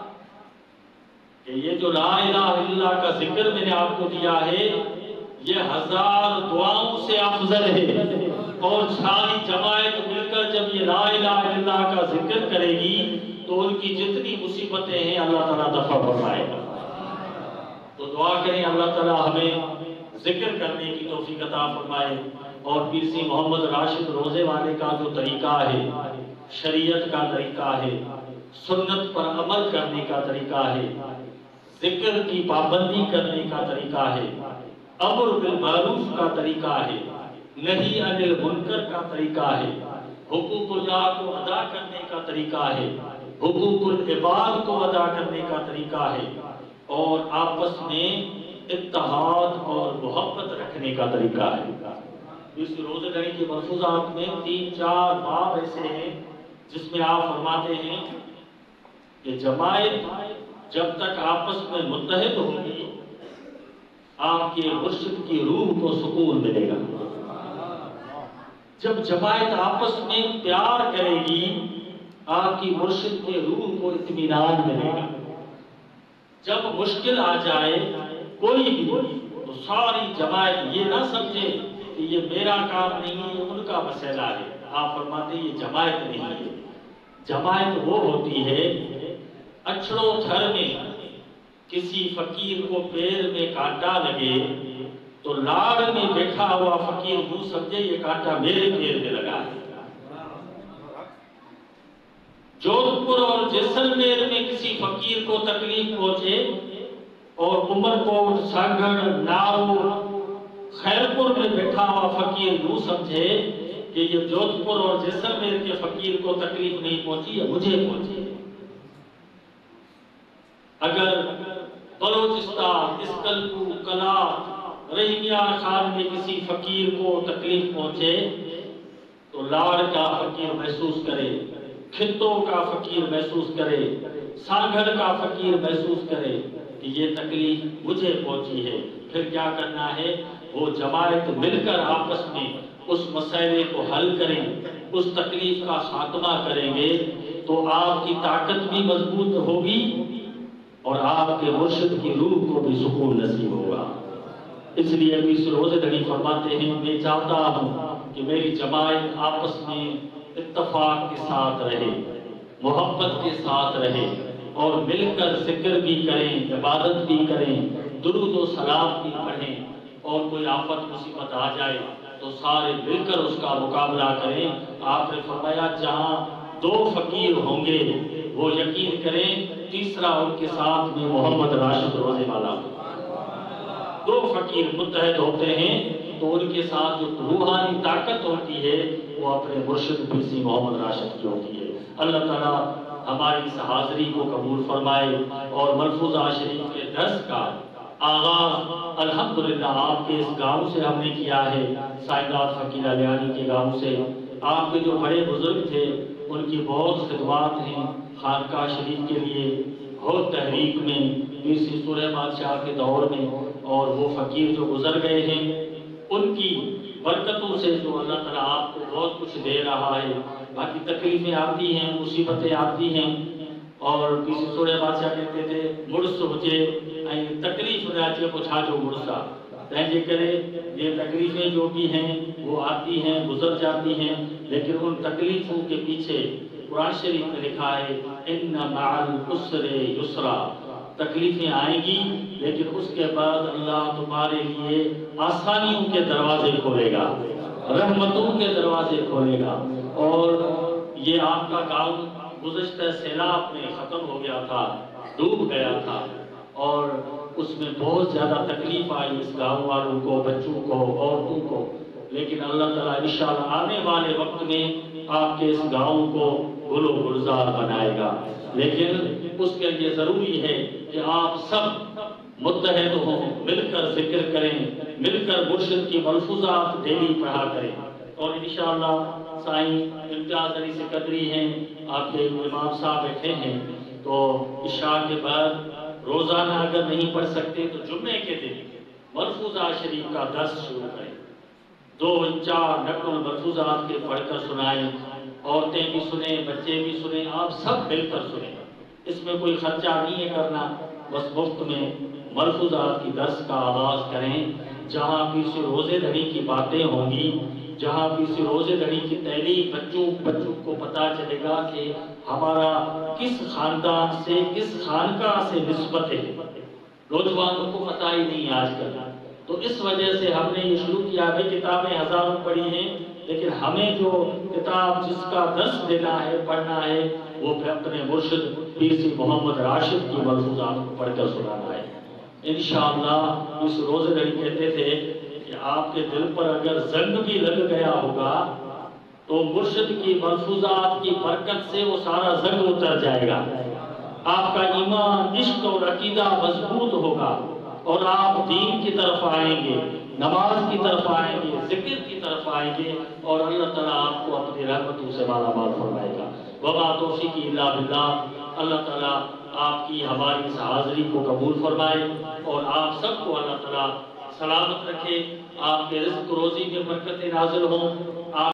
کہ یہ جو لا الہ الا اللہ کا ذکر میں نے آپ کو دیا ہے یہ 1000 دعاؤں سے افضل ہے، اور ساری جماعت مل کر جب یہ لا الہ الا اللہ کا ذکر کرے گی تو ان کی جتنی مصیبتیں ہیں اللہ تعالیٰ دفع فرمائے گا۔ تو دعا کریں اللہ تعالیٰ ہمیں ذکر کرنے کی توفیق عطا فرمائے، اور پیرسی محمد راشد روزے والے کا جو طریقہ ہے، شریعت کا طریقہ ہے، سنت پر عمل کرنے کا طریقہ ہے، ذکر کی پابندی کرنے کا طریقہ ہے، امر بالمعروف کا طریقہ ہے، نہی عن المنکر کا طریقہ ہے، حقوق اللہ کو ادا کرنے کا طریقہ ہے، حقوق العباد کو ادا کرنے کا طریقہ ہے، اور آپس میں اتحاد اور محبت رکھنے کا طریقہ ہے۔ اس روزہ داری کے ملفوظات میں 3-4 باب ایسے ہیں جس میں آپ فرماتے ہیں کہ جماعت جب تک آپس میں متحد ہوگی آپ کے مرشد کی روح کو سکون ملے گا۔ جب جماعت آپس میں پیار کرے گی آپ کی مرشد کے روح کو اطمینان ملے گا۔ جب مشکل آ جائے کوئی بھی تو ساری جماعت یہ نہ سمجھے کہ یہ میرا کام نہیں ہے، یہ ان کا مسئلہ ہے۔ آپ فرماتے ہیں یہ جماعت نہیں ہے۔ جماعت وہ ہوتی ہے اچھڑوں تھر میں کسی فقیر کو پیر میں کانٹا لگے تو لاڑ میں بیٹھا ہوا فقیر یوں سمجھے یہ کانٹا میرے پیر میں لگا ہے۔ جودھ پور اور جیسلمیر میں کسی فقیر کو تکلیف پہنچے اور عمرکوٹ، سانگھڑ، ناؤ، خیرپور میں بیٹھا ہوا فقیر یوں سمجھے کہ یہ جودھ پور اور جیسلمیر کے فقیر کو تکلیف نہیں پہنچی ہے، مجھے پہنچی ہے۔ اگر بلوچستان، اسکلپو، کلات، رحیمیار خان میں کسی فقیر کو تکلیف پہنچے تو لاڑ کا فقیر محسوس کرے، کھتوں کا فقیر محسوس کرے، سانگھڑ کا فقیر محسوس کرے کہ یہ تکلیف مجھے پہنچی ہے۔ پھر کیا کرنا ہے؟ وہ جماعت مل کر آپس میں اس مسئلے کو حل کریں، اس تکلیف کا خاتمہ کریں گے تو آپ کی طاقت بھی مضبوط ہوگی اور آپ کے مرشد کی روح کو بھی سکون نصیب ہوگا۔ اس لیے ابھی اس روزے دھڑی فرماتے ہیں میں چاہتا ہوں کہ میری جماعت آپس میں اتفاق کے ساتھ رہے، محبت کے ساتھ رہے، اور مل کر ذکر بھی کریں، عبادت بھی کریں، درود و سلام بھی پڑھیں، اور کوئی آفت مصیبت آ جائے تو سارے مل کر اس کا مقابلہ کریں۔ آپ نے فرمایا جہاں 2 فقیر ہوں گے وہ یقین کریں تیسرا ان کے ساتھ میں محمد راشد روزے والا ہو۔ 2 فقیر متحد ہوتے ہیں تو ان کے ساتھ جو روحانی طاقت ہوتی ہے وہ اپنے مرشد پیرسی محمد راشد کی ہوتی ہے۔ اللہ تعالیٰ ہماری اس حاضری کو قبول فرمائے، اور ملفوظہ شریف کے درس کا آغاز الحمدللہ آپ کے اس گاؤں سے ہم نے کیا ہے، سائیداد فقیر علیانی کے گاؤں سے۔ آپ کے جو بڑے بزرگ تھے ان کی بہت خدمات ہیں خانقاہ شریف کے لیے، بہت تحریک میں، پیرسی سورہ بادشاہ کے دور میں، اور وہ فقیر جو گزر گئے ہیں ان کی برکتوں سے جو اللہ تعالیٰ آپ کو بہت کچھ دے رہا ہے۔ باقی تکلیفیں آتی ہیں، مصیبتیں آتی ہیں، اور کسی سورہ بادشاہ کہتے تھے مرس ہوجے تکلیف نہ چے پچھا جو مرسا، تنجے کرے یہ تکلیفیں جو بھی ہیں وہ آتی ہیں گزر جاتی ہیں، لیکن ان تکلیفوں کے پیچھے قرآن شریف میں لکھا ہے ان مع العسر یسرا، تکلیفیں آئیں گی لیکن اس کے بعد اللہ تمہارے لیے آسانیوں کے دروازے کھولے گا، رحمتوں کے دروازے کھولے گا۔ اور یہ آپ کا گاؤں گزشتہ سیلاب میں ختم ہو گیا تھا، ڈوب گیا تھا، اور اس میں بہت زیادہ تکلیف آئی اس گاؤں والوں کو، بچوں کو، عورتوں کو، لیکن اللہ تعالیٰ انشاءاللہ آنے والے وقت میں آپ کے اس گاؤں کو گل و گلزار بنائے گا۔ لیکن اس کے لیے ضروری ہے کہ آپ سب متحد ہوں، مل کر ذکر کریں، مل کر مرشد کی ملفوظات ڈیلی پڑھا کریں۔ اور انشاءاللہ سائیں امتیاز علی سکندری ہیں، آپ کے امام صاحب بیٹھے ہیں، تو عشاء کے بعد روزانہ اگر نہیں پڑھ سکتے تو جمعے کے دن ملفوظات شریف کا درس شروع کریں، 2-4 نقل ملفوظات کے پڑھ کر سنائیں، عورتیں بھی سنیں، بچے بھی سنیں، آپ سب مل کر سنیں۔ اس میں کوئی خرچہ نہیں ہے کرنا، بس مفت میں ملفوظات کی درس کا آغاز کریں۔ جہاں کسی روزے دھڑی کی باتیں ہوں گی، جہاں کسی روزے دھڑی کی تعلیم بچوں کو پتہ چلے گا کہ ہمارا کس خاندان سے، کس خانقاہ سے نسبت ہے، نوجوانوں کو پتہ ہی نہیں آج کل۔ تو اس وجہ سے ہم نے یہ شروع کیا ہے، کتابیں ہزاروں پڑھی ہیں، لیکن ہمیں جو کتاب جس کا درس دینا ہے، پڑھنا ہے، وہ اپنے مرشد پیر سی محمد راشد کی ملفوظات کو پڑھ کر سنانا ہے۔ انشاءاللہ اس روزے دھڑی کہتے تھے کہ آپ کے دل پر اگر زنگ بھی لگ گیا ہوگا تو مرشد کی ملفوظات کی برکت سے وہ سارا زنگ اتر جائے گا، آپ کا ایمان، عشق اور عقیدہ مضبوط ہوگا، اور آپ دین کی طرف آئیں گے، نماز کی طرف آئیں گے، ذکر کی طرف آئیں گے، اور اللہ تعالیٰ آپ کو اپنی رحمتوں سے مالا مال فرمائے گا۔ وما توفیقی الا باللہ۔ اللہ تعالیٰ آپ کی ہماری اس حاضری کو قبول فرمائے، اور آپ سب کو اللہ تعالیٰ سلامت رکھے، آپ کے رزق روزی میں برکتیں نازل ہوں۔